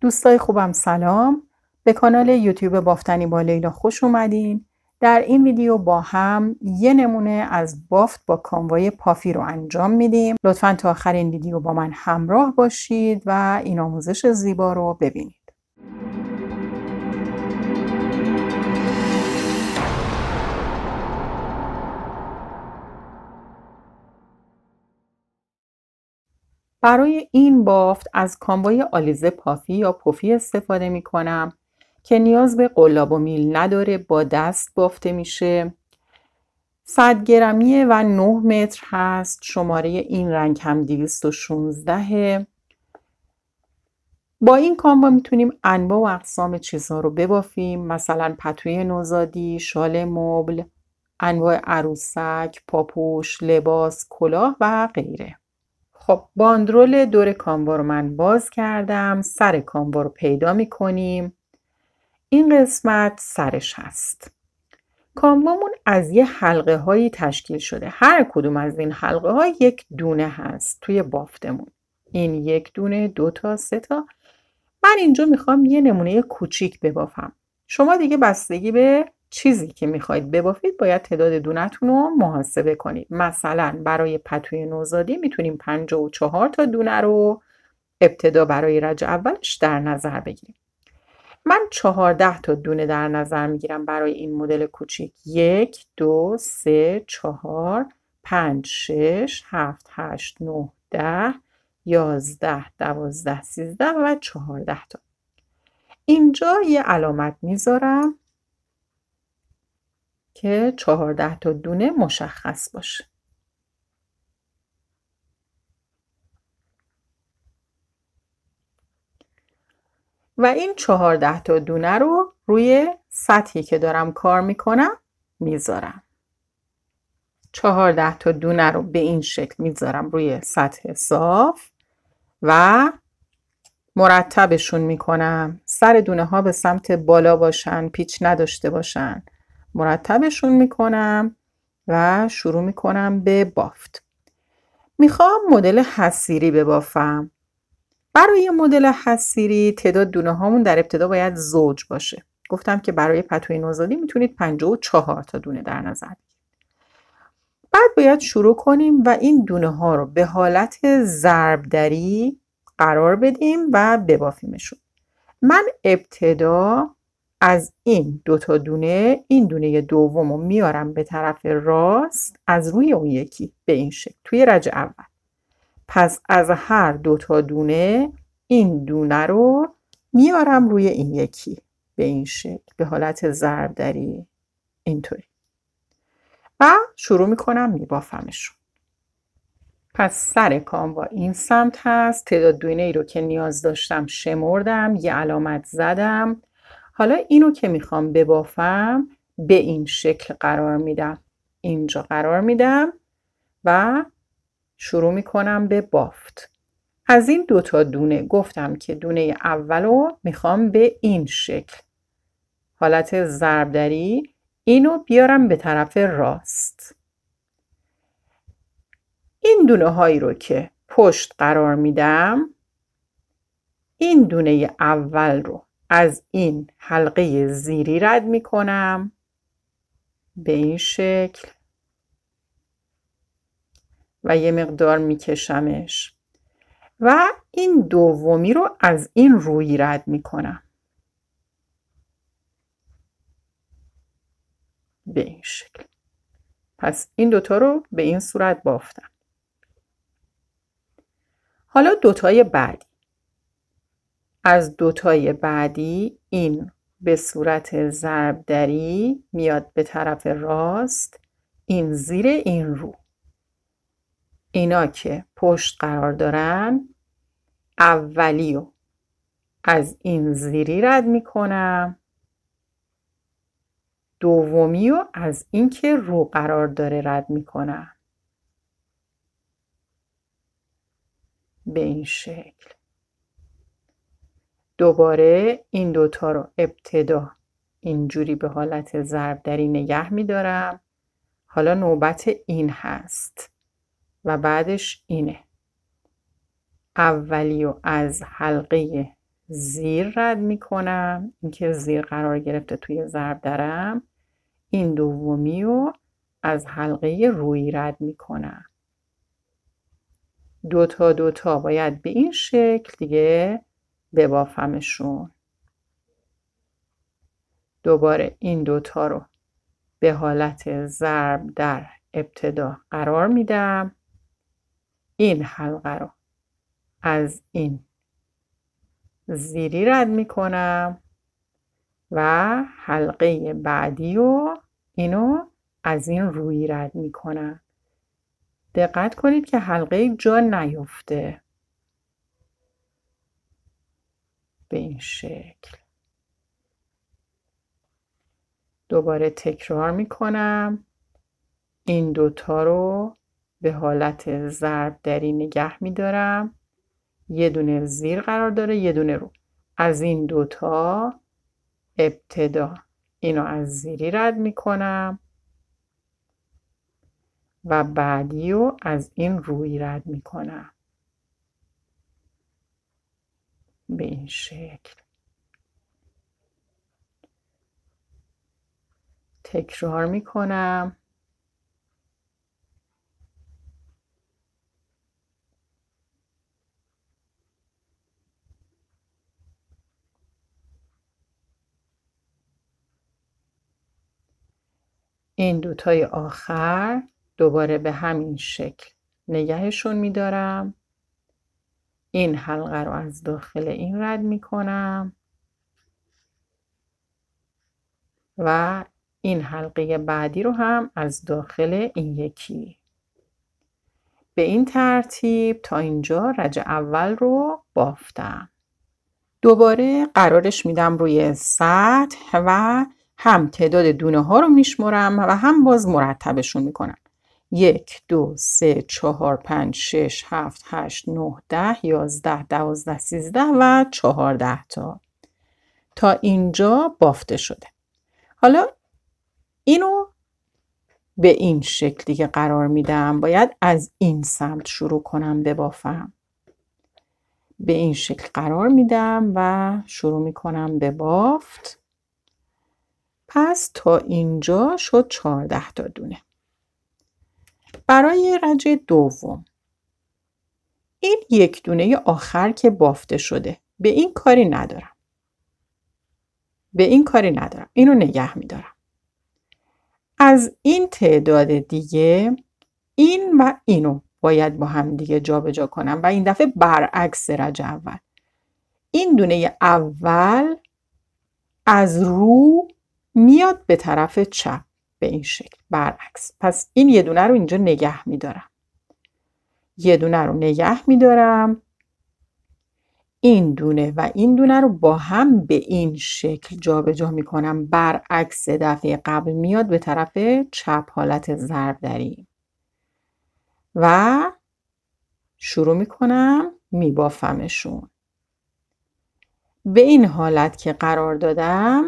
دوستای خوبم سلام. به کانال یوتیوب بافتنی با لیلا خوش اومدین. در این ویدیو با هم یه نمونه از بافت با کانوای پافی رو انجام میدیم. لطفاً تا آخر این ویدیو با من همراه باشید و این آموزش زیبا رو ببینید. برای این بافت از کانوای آلیزه پافی یا پفی استفاده می کنم که نیاز به قلاب و میل نداره، با دست بافته میشه. 100 گرمیه و 9 متر هست. شماره این رنگ هم 216. با این کانوا میتونیم انواع و اقسام چیزها رو ببافیم، مثلا پتوی نوزادی، شال مبل، انواع عروسک، پاپوش، لباس، کلاه و غیره. خب باندرول دور کانوا رو من باز کردم. سر کانوا رو پیدا میکنیم. این قسمت سرش هست. کانوامون از یه حلقه هایی تشکیل شده. هر کدوم از این حلقه ها یک دونه هست توی بافتمون. این یک دونه، 2 تا، 3 تا. من اینجا میخوام یه نمونه کوچیک ببافم. شما دیگه بستگی به چیزی که میخواید ببافید باید تعداد دونه‌تون رو محاسبه کنید. مثلا برای پتوی نوزادی میتونیم 54 تا دونه رو ابتدا برای رج اولش در نظر بگیریم. من 14 تا دونه در نظر میگیرم برای این مدل کوچیک. 1 2 3 4 5 6 7 8 9 10 11 12 13 و 14 تا. اینجا یه علامت میذارم که 14 تا دونه مشخص باشه. و این 14 تا دونه رو روی سطحی که دارم کار میکنم میذارم. 14 تا دونه رو به این شکل میذارم روی سطح صاف و مرتبشون میکنم. سر دونه ها به سمت بالا باشن، پیچ نداشته باشن. مرتبشون میکنم و شروع میکنم به بافت. میخوام مدل حصیری ببافم. برای مدل حصیری تعداد دونه هامون در ابتدا باید زوج باشه. گفتم که برای پتوی نوزادی میتونید 54 تا دونه در نظر بگیرید. بعد باید شروع کنیم و این دونه ها رو به حالت ضربدری قرار بدیم و ببافیمشون. من ابتدا از این 2 تا دونه، این دونه دوم رو میارم به طرف راست از روی اون یکی به این شکل توی رج اول. پس از هر 2 تا دونه این دونه رو میارم روی این یکی به این شکل به حالت ضربدری، اینطوری، و شروع میکنم میبافمشون. پس سر کانوا این سمت هست. تعداد دونه ای رو که نیاز داشتم شمردم، یه علامت زدم. حالا اینو که میخوام ببافم به این شکل قرار میدم. اینجا قرار میدم و شروع میکنم به بافت. از این 2 تا دونه گفتم که دونه اولو میخوام به این شکل حالت ضربدری اینو بیارم به طرف راست. این دونه هایی رو که پشت قرار میدم، این دونه اول رو از این حلقه زیری رد میکنم به این شکل و یه مقدار میکشمش و این دومی رو از این روی رد میکنم به این شکل. پس این دوتا رو به این صورت بافتم. حالا دوتای بعدی. از دوتای بعدی این به صورت ضربدری میاد به طرف راست، این زیر این رو. اینا که پشت قرار دارن، اولیو از این زیری رد میکنم، دومیو از این که رو قرار داره رد میکنم به این شکل. دوباره این دوتا رو ابتدا اینجوری به حالت ضربدری نگه میدارم. حالا نوبت این هست و بعدش اینه. اولیو از حلقه زیر رد میکنم، این که زیر قرار گرفته توی ضرب درم، این دومی رو از حلقه روی رد میکنم. دوتا باید به این شکل دیگه ببافمشون. دوباره این دوتا رو به حالت ضرب در ابتدا قرار میدم. این حلقه رو از این زیری رد میکنم و حلقه بعدی رو اینو از این روی رد میکنم. دقت کنید که حلقه جا نیفته. به این شکل. دوباره تکرار میکنم. این دوتا رو به حالت ضرب دری نگه میدارم. یه دونه زیر قرار داره، یه دونه رو. از این دوتا ابتدا اینو از زیری رد میکنم و بعدی رو از این روی رد میکنم. به این شکل. تکرار میکنم. این دوتای آخر دوباره به همین شکل نگهشون میدارم. این حلقه رو از داخل این رد میکنم و این حلقه بعدی رو هم از داخل این یکی. به این ترتیب تا اینجا رج اول رو بافتم. دوباره قرارش میدم روی سطح و هم تعداد دونه ها رو میشمرم و هم باز مرتبشون میکنم. 1 2 3 4 5 6 7 8 9 10 11 12 13 و 14 تا اینجا بافته شده. حالا اینو به این شکل دیگه قرار میدم. باید از این سمت شروع کنم ببافم. به این شکل قرار میدم و شروع میکنم به بافت. پس تا اینجا شد 14 تا دونه. برای رج دوم این یک دونه آخر که بافته شده به این کاری ندارم. اینو نگه میدارم. از این تعداد دیگه این و اینو باید با هم دیگه جابجا کنم و این دفعه برعکس رج اول. این دونه اول از رو میاد به طرف چپ به این شکل برعکس. پس این یه دونه رو اینجا نگه میدارم. این دونه و این دونه رو با هم به این شکل جابجا میکنم. برعکس دفعه قبل میاد به طرف چپ حالت ضرب دری و شروع میکنم میبافمشون. به این حالت که قرار دادم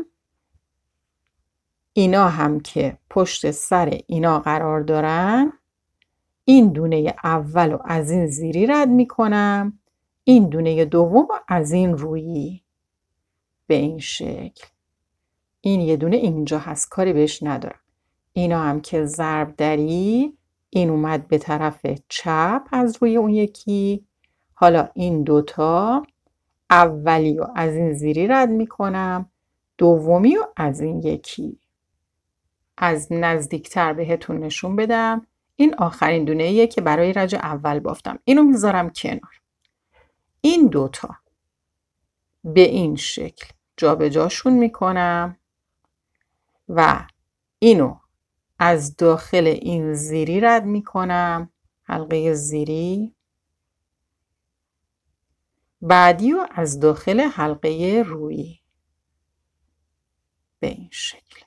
اینا هم که پشت سر اینا قرار دارن، این دونه اول رو از این زیری رد میکنم، این دونه دوم رو از این رویی به این شکل. این یه دونه اینجا هست، کاری بهش ندارم. اینا هم که ضرب دری، این اومد به طرف چپ از روی اون یکی. حالا این دوتا اولی رو از این زیری رد میکنم، دومی رو از این یکی. از نزدیکتر بهتون نشون بدم. این آخرین دونه‌ایه که برای رج اول بافتم. اینو میذارم کنار. این دوتا به این شکل جابجاشون میکنم و اینو از داخل این زیری رد میکنم، حلقه زیری. بعدی رو از داخل حلقه روی به این شکل.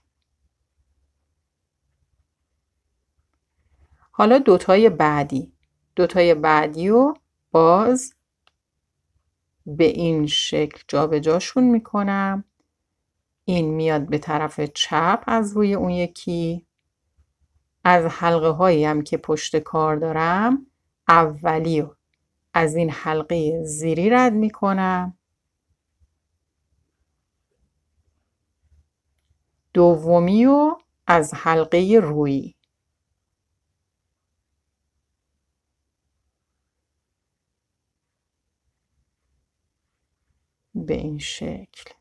حالا دوتای بعدی رو باز به این شکل جابجاشون میکنم. این میاد به طرف چپ از روی اون یکی. از حلقه هایی هم که پشت کار دارم اولی رو از این حلقه زیری رد میکنم دومی رو از حلقه رویی به این شکل.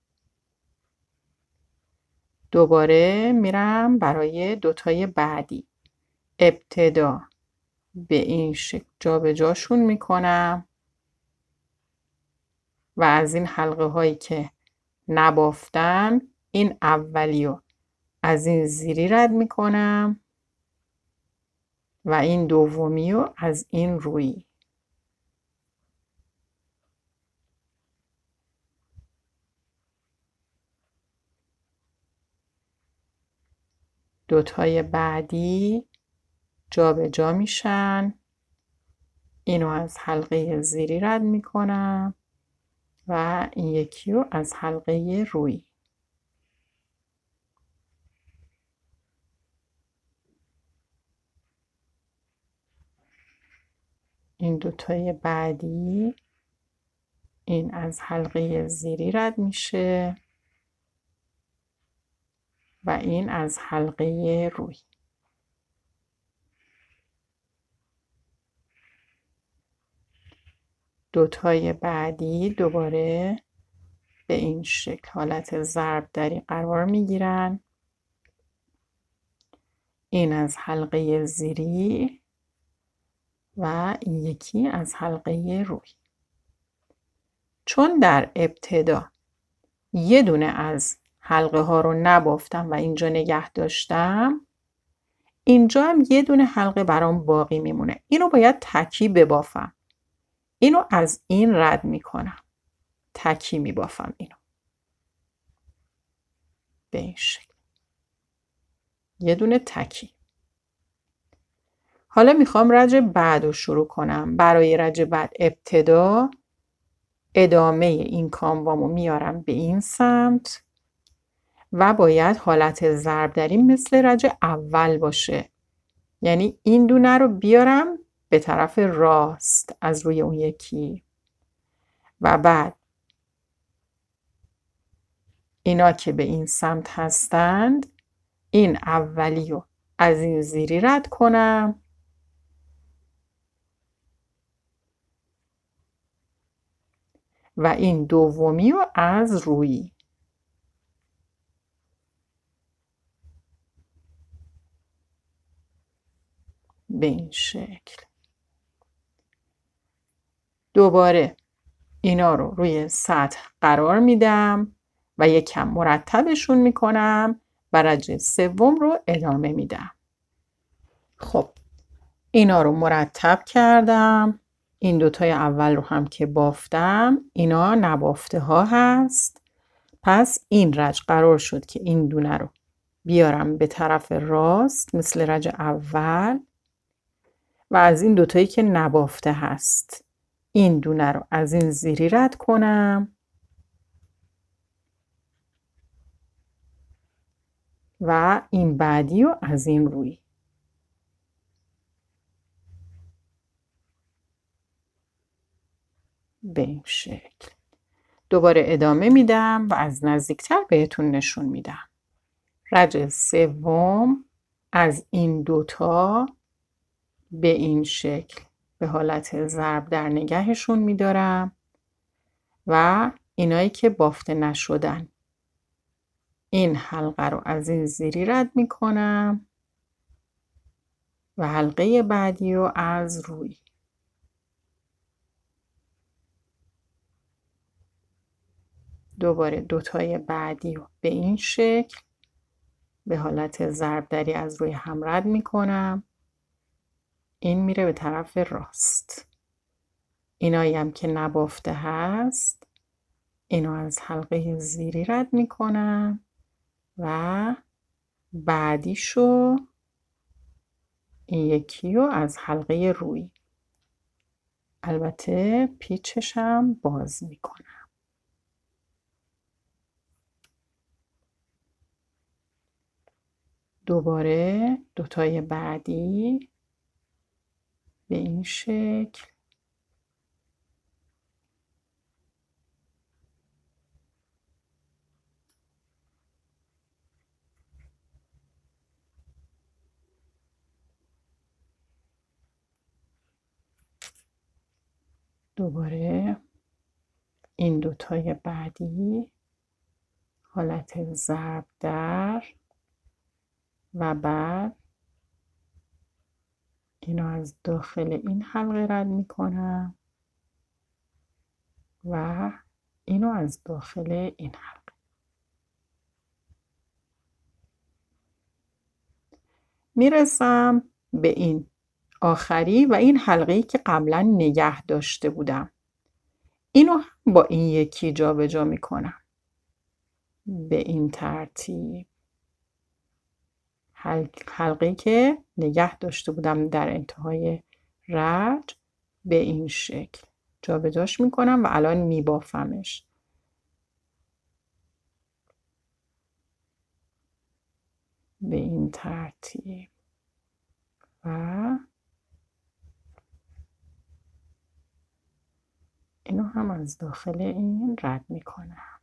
دوباره میرم برای دوتای بعدی. ابتدا به این شکل جابجاشون میکنم و از این حلقه هایی که نبافتن این اولی رو از این زیری رد میکنم و این دومی رو از این رویی. دوتای بعدی جابجا میشن، اینو از حلقه زیری رد میکنم و این یکی رو از حلقه رویی. این دوتای بعدی این از حلقه زیری رد میشه و این از حلقه روی. دوتای بعدی دوباره به این شکل حالت ضربدری قرار میگیرن، این از حلقه زیری و این یکی از حلقه روی. چون در ابتدا یه دونه از حلقه ها رو نبافتم و اینجا نگه داشتم، اینجا هم یه دونه حلقه برام باقی میمونه. اینو باید تکی ببافم. اینو از این رد میکنم. تکی میبافم اینو. به این شکل. یه دونه تکی. حالا میخوام رج بعد رو شروع کنم. برای رج بعد ابتدا ادامه این کاموامو میارم به این سمت و باید حالت ضربدری مثل رج اول باشه. یعنی این دونه رو بیارم به طرف راست از روی اون یکی و بعد اینا که به این سمت هستند این اولی رو از این زیری رد کنم و این دومی رو از روی. به این شکل. دوباره اینا رو روی سطح قرار میدم و یکم مرتبشون میکنم و رج سوم رو ادامه میدم. خب اینا رو مرتب کردم. این دوتای اول رو هم که بافتم اینا نبافته ها هست. پس این رج قرار شد که این دونه رو بیارم به طرف راست مثل رج اول و از این دوتایی که نبافته هست این دونه رو از این زیری رد کنم و این بعدی رو از این روی. به این شکل. دوباره ادامه میدم و از نزدیکتر بهتون نشون میدم. رج سوم از این دوتا به این شکل به حالت ضرب در نگهشون میدارم و اینایی که بافته نشدن این حلقه رو از این زیری رد میکنم و حلقه بعدی رو از روی. دوباره دوتای بعدی رو به این شکل به حالت ضربدری از روی هم رد میکنم، این میره به طرف راست. اینایی هم که نبافته هست اینو از حلقه زیری رد میکنم و بعدیشو این یکی رو از حلقه روی. البته پیچشم باز میکنم. دوباره دوتای بعدی به این شکل دوباره این دوتای بعدی حالت ضرب در و بعد اینو از داخل این حلقه رد میکنم و اینو از داخل این حلقه. میرسم به این آخری و این حلقه‌ای که قبلا نگه داشته بودم. اینو هم با این یکی جابجا میکنم به این ترتیب. حلقه‌ای که نگه داشته بودم در انتهای رج به این شکل جابجاش میکنم و الان میبافمش. به این ترتیب و اینو هم از داخل این رد میکنم.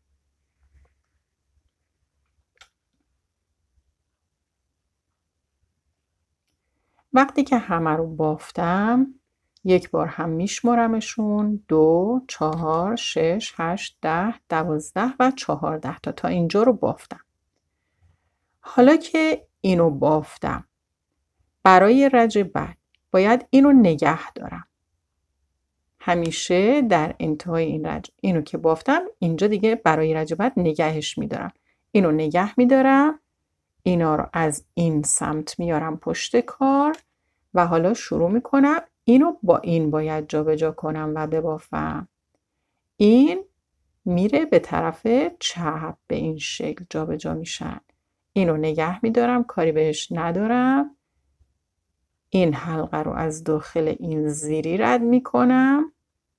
وقتی که همه رو بافتم یک بار هم میشمارمشون 2 4 6 8 10 12 و 14 تا اینجا رو بافتم. حالا که اینو بافتم برای رج بعد باید اینو نگه دارم. همیشه در انتهای این رج اینو که بافتم اینجا دیگه برای رج بعد نگهش میدارم. اینو نگه میدارم. اینا رو از این سمت میارم پشت کار و حالا شروع میکنم. اینو با این باید جابجا کنم و ببافم. این میره به طرف چپ به این شکل جابجا میشن. اینو نگه میدارم، کاری بهش ندارم. این حلقه رو از داخل این زیری رد میکنم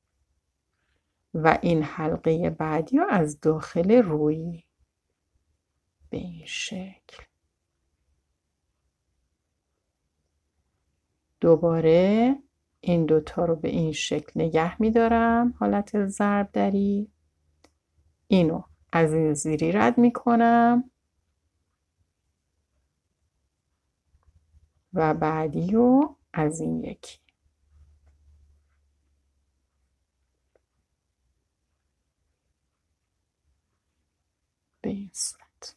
و این حلقه بعدی رو از داخل روی به این شکل. دوباره این دوتا رو به این شکل نگه میدارم حالت ضرب دری. اینو از این زیری رد میکنم و بعدی رو از این یکی. به این صورت.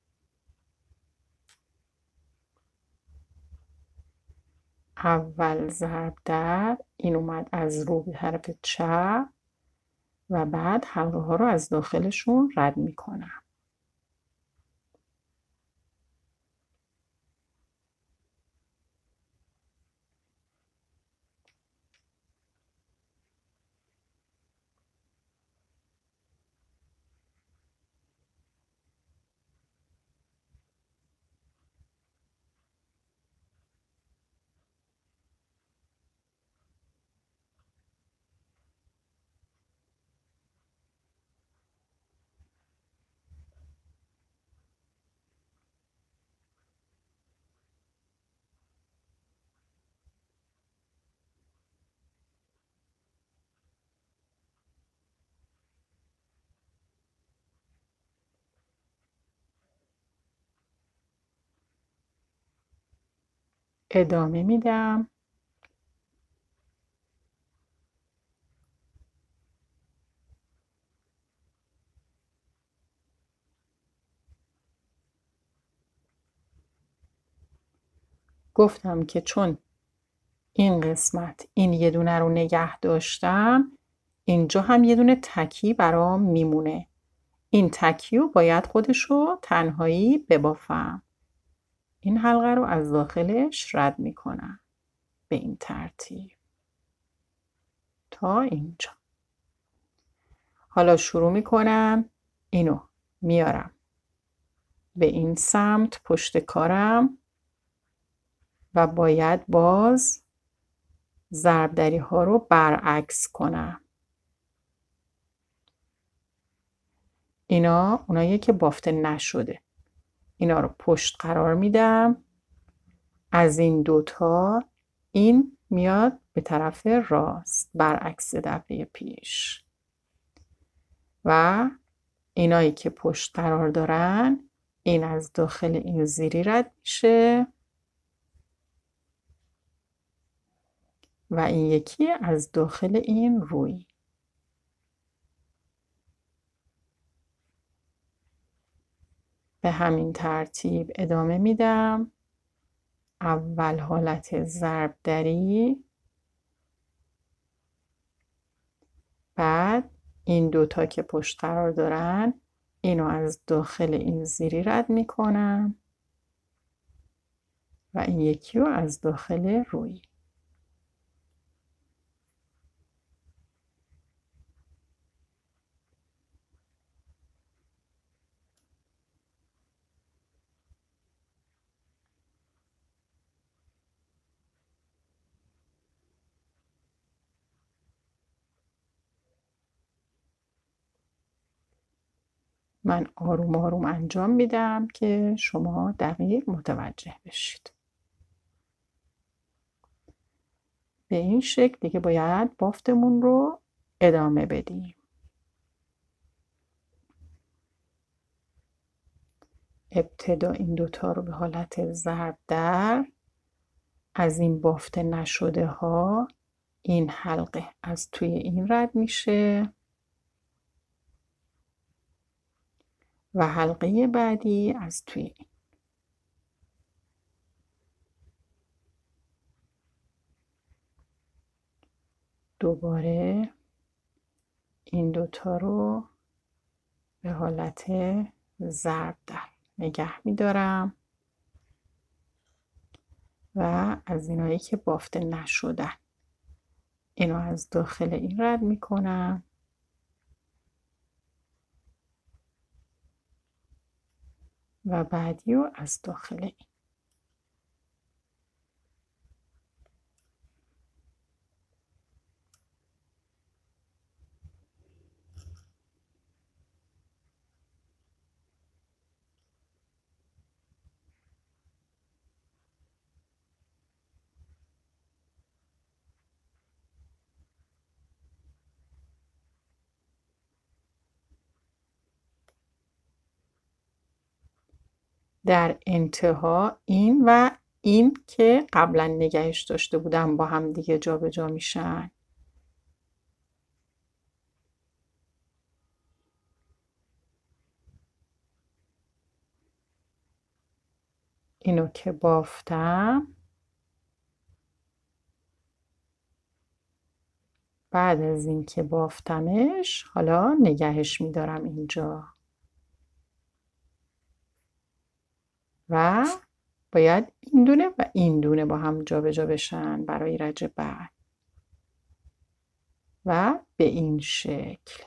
اول ضرب در این اومد از رو به طرف چپ و بعد حلقه ها رو از داخلشون رد میکنم. ادامه میدم. گفتم که چون این قسمت این یه دونه رو نگه داشتم اینجا هم یه دونه تکی برام میمونه. این تکی رو باید خودشو تنهایی ببافم. این حلقه رو از داخلش رد میکنم به این ترتیب تا اینجا. حالا شروع میکنم اینو میارم به این سمت پشت کارم و باید باز ضربدری ها رو برعکس کنم. اینا اونایی که بافته نشده اینا رو پشت قرار میدم. از این دوتا این میاد به طرف راست برعکس دفعه پیش و اینایی که پشت قرار دارن این از داخل این زیری رد میشه و این یکی از داخل این روی. به همین ترتیب ادامه میدم. اول حالت ضربدری، بعد این دوتا که پشت قرار دارن اینو از داخل این زیری رد میکنم و این یکی رو از داخل روی. من آروم آروم انجام میدم که شما دقیق متوجه بشید. به این شکل دیگه باید بافتمون رو ادامه بدیم. ابتدا این دوتا رو به حالت ضرب در، از این بافت نشده ها این حلقه از توی این رد میشه و حلقه بعدی از توی این. دوباره این دوتا رو به حالت ضرب در نگه میدارم و از اینایی که بافته نشدن اینو از داخل این رد میکنم و بعدی رو از داخل این. در انتها این و این که قبلا نگهش داشته بودم با هم دیگه جابجا میشن. اینو که بافتم، بعد از این که بافتمش حالا نگهش میدارم اینجا و باید این دونه و این دونه با هم جابجا بشن برای رج بعد و به این شکل.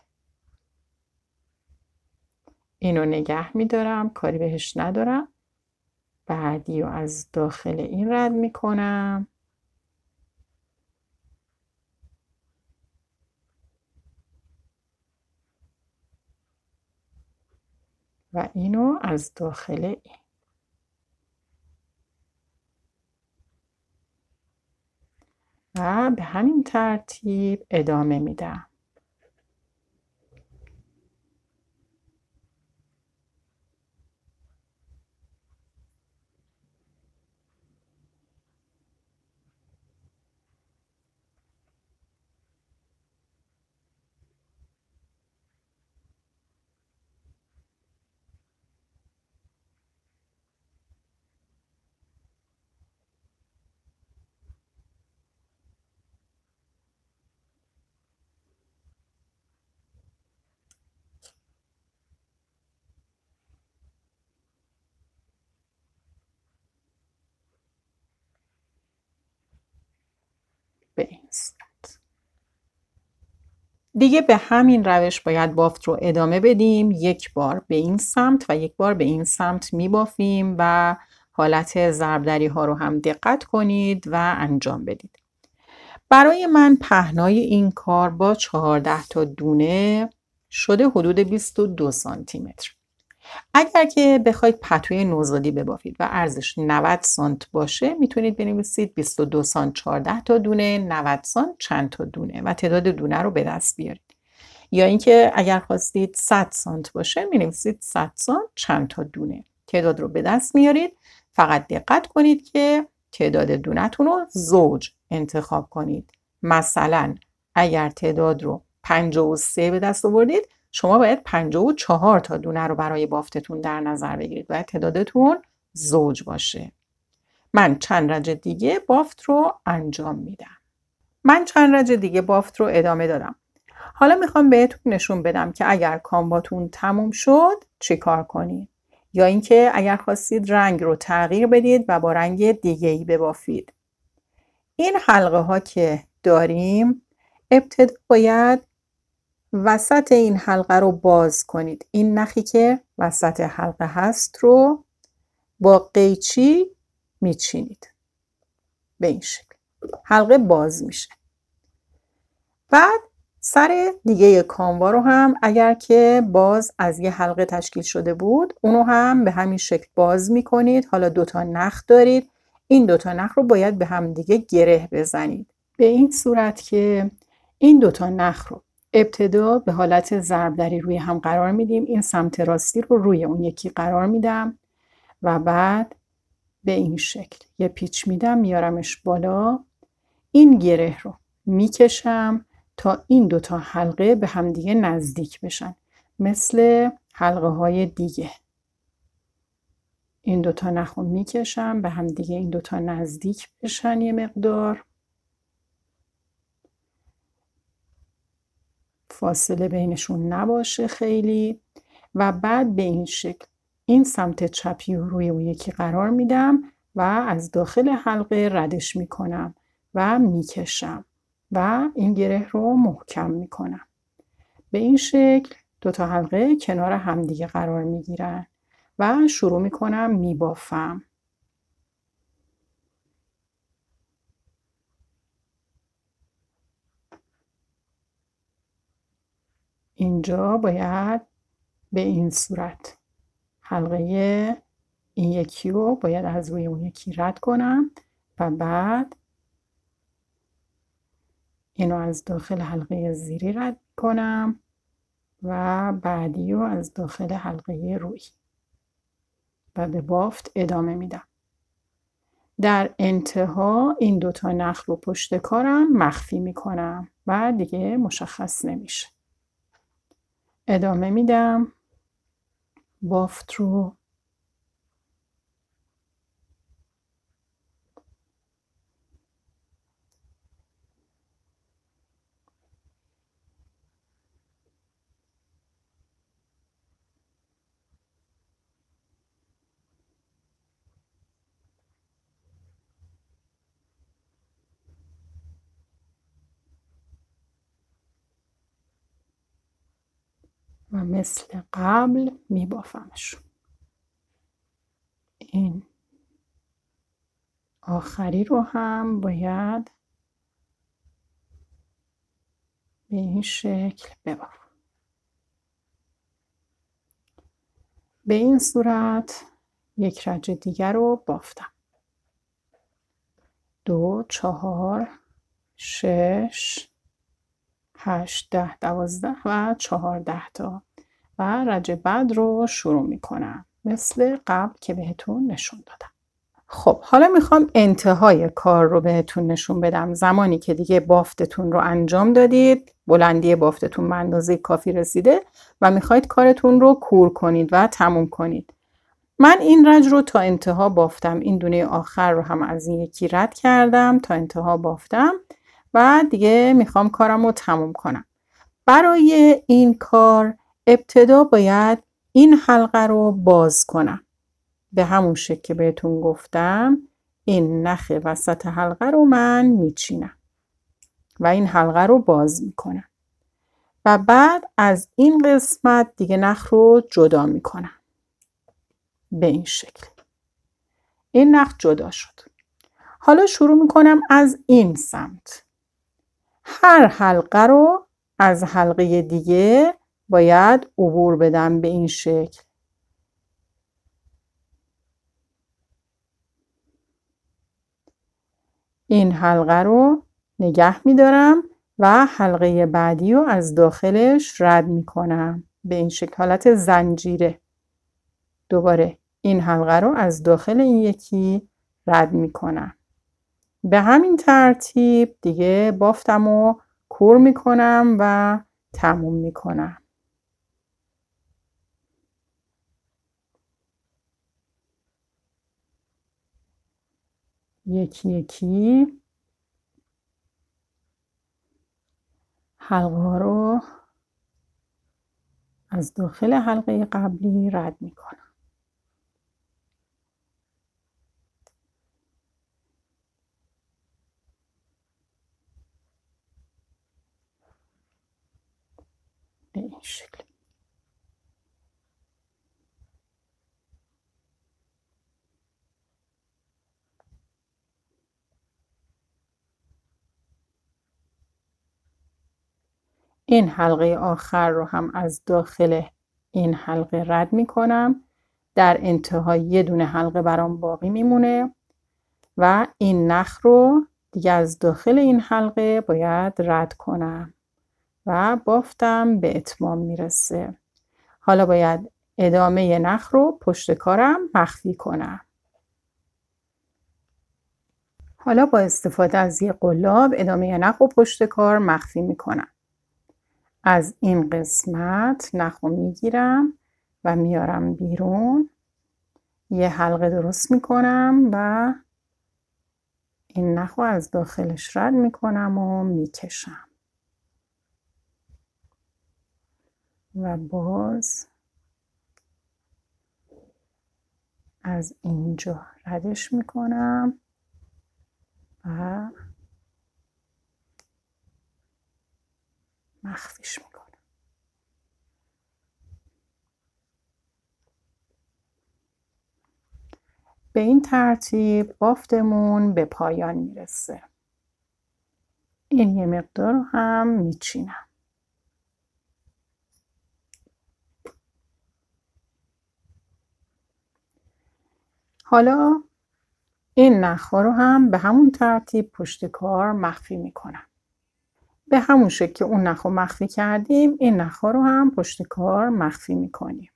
اینو نگه میدارم، کاری بهش ندارم. بعدی رو از داخل این رد میکنم و اینو از داخل این. و به همین ترتیب ادامه میدم. به این صورت. دیگه به همین روش باید بافت رو ادامه بدیم. یک بار به این سمت و یک بار به این سمت میبافیم و حالت ضربدری ها رو هم دقت کنید و انجام بدید. برای من پهنای این کار با 14 تا دونه شده حدود 22 سانتی متر. اگر که بخواید پتوی نوزادی ببافید و عرضش 90 سانت باشه میتونید بنویسید 22 سانت 14 تا دونه، 90 سانت چند تا دونه و تعداد دونه رو به دست بیارید. یا اینکه اگر خواستید 100 سانت باشه مینویسید 100 سانت چند تا دونه. تعداد رو به دست میارید. فقط دقت کنید که تعداد دونه‌تون رو زوج انتخاب کنید. مثلا اگر تعداد رو 53 به دست آوردید، شما باید 54 تا دونه رو برای بافتتون در نظر بگیرید. باید تعدادتون زوج باشه. من چند رج دیگه بافت رو انجام میدم. من چند رج دیگه بافت رو ادامه دادم. حالا میخوام بهتون نشون بدم که اگر کانواتون تموم شد چی کار کنید. یا اینکه اگر خواستید رنگ رو تغییر بدید و با رنگ دیگه‌ای ببافید. این حلقه ها که داریم، ابتدا باید وسط این حلقه رو باز کنید. این نخی که وسط حلقه هست رو با قیچی میچینید. به این شکل حلقه باز میشه. بعد سر دیگه کانوا رو هم اگر که باز از یه حلقه تشکیل شده بود، اونو هم به همین شکل باز میکنید. حالا 2 تا نخ دارید. این 2 تا نخ رو باید به هم دیگه گره بزنید. به این صورت که این 2 تا نخ رو ابتدا به حالت ضربدری روی هم قرار میدیم. این سمت راستی رو روی اون یکی قرار میدم و بعد به این شکل یه پیچ میدم، میارمش بالا. این گره رو میکشم تا این 2 تا حلقه به همدیگه نزدیک بشن، مثل حلقه های دیگه. این 2 تا نخ رو میکشم به همدیگه، این 2 تا نزدیک بشن یه مقدار، فاصله بینشون نباشه خیلی. و بعد به این شکل این سمت چپی رو روی اون یکی قرار میدم و از داخل حلقه ردش میکنم و میکشم و این گره رو محکم میکنم. به این شکل 2 تا حلقه کنار همدیگه قرار میگیرن و شروع میکنم میبافم. اینجا باید به این صورت حلقه این یکی رو باید از روی اون یکی رد کنم و بعد اینو از داخل حلقه زیری رد کنم و بعدی رو از داخل حلقه روی و به بافت ادامه میدم. در انتها این 2 تا نخ رو پشت کارم مخفی میکنم و دیگه مشخص نمیشه. ادامه میدم بافت رو. و مثل قبل میبافمش. این آخری رو هم باید به این شکل ببافم. به این صورت یک رج دیگر رو بافتم. 2 4 6 8 10 12 و 14 تا و رج بعد رو شروع میکنم مثل قبل که بهتون نشون دادم. خب حالا میخوام انتهای کار رو بهتون نشون بدم. زمانی که دیگه بافتتون رو انجام دادید، بلندی بافتتون به اندازه کافی رسیده و میخواید کارتون رو کور کنید و تموم کنید. من این رج رو تا انتها بافتم. این دونه آخر رو هم از این یکی رد کردم، تا انتها بافتم و دیگه میخوام کارم رو تموم کنم. برای این کار ابتدا باید این حلقه رو باز کنم. به همون شکل که بهتون گفتم این نخ وسط حلقه رو من میچینم و این حلقه رو باز میکنم و بعد از این قسمت دیگه نخ رو جدا میکنم. به این شکل این نخ جدا شد. حالا شروع میکنم از این سمت. هر حلقه رو از حلقه دیگه باید عبور بدم به این شکل. این حلقه رو نگه میدارم و حلقه بعدی رو از داخلش رد میکنم به این شکل، حالت زنجیره. دوباره این حلقه رو از داخل این یکی رد میکنم به همین ترتیب دیگه بافتم و کور میکنم و تموم میکنم. یکی یکی حلقه ها رو از داخل حلقه قبلی رد میکنم. به این شکل. این حلقه آخر رو هم از داخل این حلقه رد میکنم. در انتهای یه دونه حلقه برام باقی میمونه و این نخ رو دیگه از داخل این حلقه باید رد کنم و بافتم به اتمام میرسه. حالا باید ادامه نخ رو پشت کارم مخفی کنم. حالا با استفاده از یه قلاب ادامه نخ رو پشت کار مخفی میکنم. از این قسمت نخ رو میگیرم و میارم بیرون، یه حلقه درست میکنم و این نخ رو از داخلش رد میکنم و میکشم و باز از اینجا ردش میکنم و مخفیش میکنم. به این ترتیب بافتمون به پایان میرسه. این یه مقدار رو هم میچینم. حالا این نخ‌ها رو هم به همون ترتیب پشت کار مخفی میکنم. به همون شکل که اون نخ رو مخفی کردیم این نخ‌ها رو هم پشت کار مخفی میکنیم.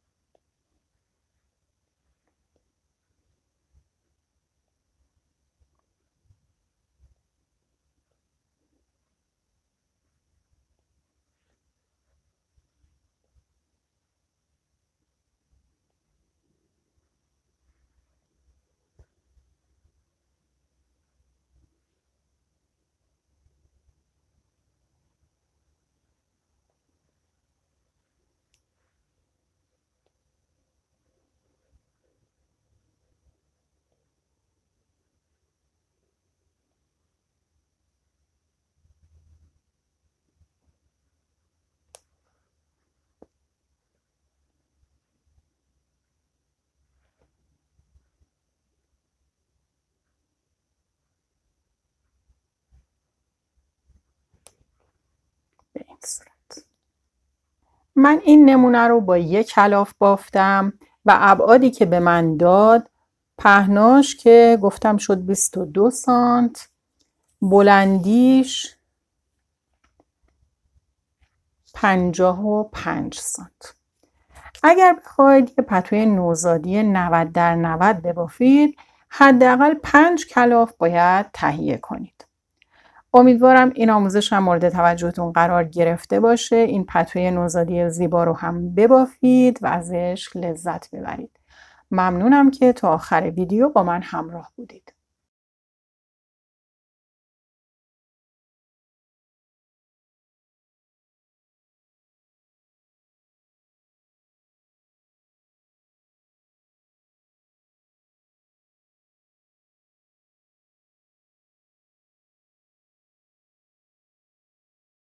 به این صورت. من این نمونه رو با یک کلاف بافتم و ابعادی که به من داد، پهناش که گفتم شد 22 سانت، بلندیش 55 سانت. اگر بخواید یه پتوی نوزادی 90 در 90 ببافید، حداقل 5 کلاف باید تهیه کنید. امیدوارم این آموزش هم مورد توجهتون قرار گرفته باشه. این پتوی نوزادی زیبا رو هم ببافید و ازش لذت ببرید. ممنونم که تا آخر ویدیو با من همراه بودید.